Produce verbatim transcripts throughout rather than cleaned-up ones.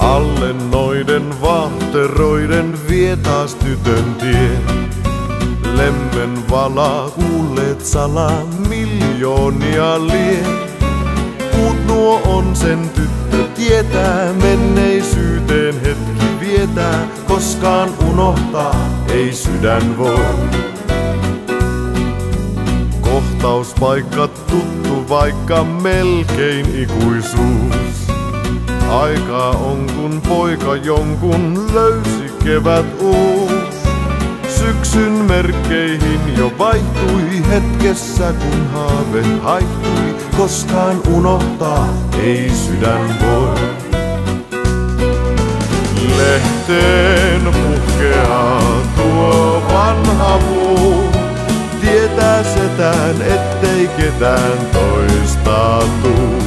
Alle noiden vahteroiden vie taas tytön tien. Lemmen valaa, kuulleet salaa, miljoonia lie. Kuut nuo on sen tyttö tietää, menneisyyteen hetki vietää. Koskaan unohtaa ei sydän voi. Kohtauspaikka tuttu, vaikka melkein ikuisuus. Aikaa on kun poika jonkun löysi kevät uus. Syksyn merkkeihin jo vaihtui hetkessä kun haave haihtui. Koskaan unohtaa ei sydän voi. Lehteen puhkeaa tuo vanha puu. Tietää setään ettei ketään toista tuu.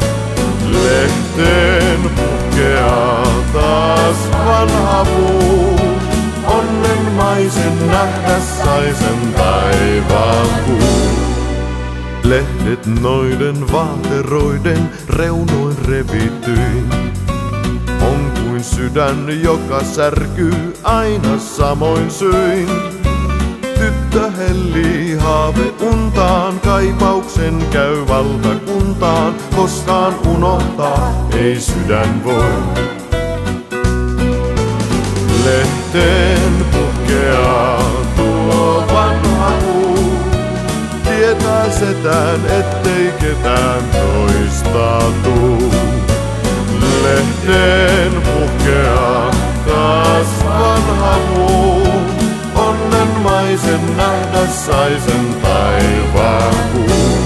Lehteen puhkeaa taas vanha puu. Onnenmaisen nähdä sai sen taivaan kuu. Lehdet noiden vaateroiden reunoin revityin. On kuin sydän, joka särkyy aina samoin syin. Tyttö hellii haave untaan, kaipauksen käy valtakuntaan. Koskaan unohtaa ei sydän voi. Lehteen puhkeaa tuo vanha puu. Tietää setään ettei ketään toista tuu. Lehteen puhkeaa taas vanha puu. Onnenmaisen nähdä sai sen taivaan kuu.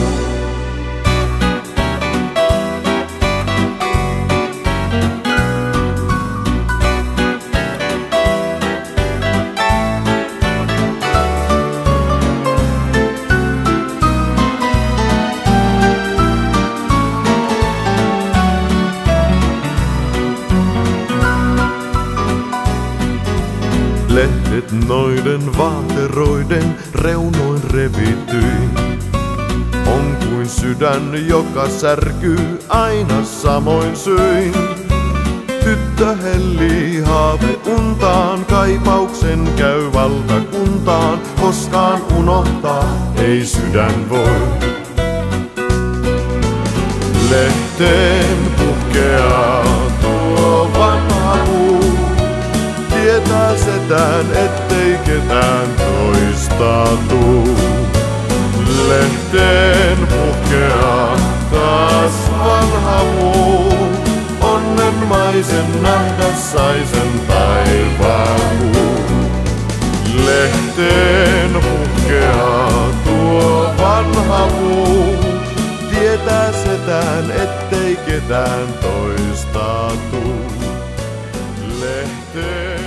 Lehdet noiden vaateroiden reunoin revityin. On kuin sydän, joka särkyy aina samoin syin. Tyttö hellii haave untaan, kaipauksen käy valtakuntaan. Koskaan unohtaa ei sydän voi. Lehteen puhkeaa tuo vanha puu. Tietää setään ettei ketään toista tuu. Lehteen puhkeaa taas vanha puu. Onnenmaisen nähdä sai sen taivaan kuu. Lehteen puhkeaa tuo vanha puu. Tietää setään ettei ketään toista tuu. Lehteen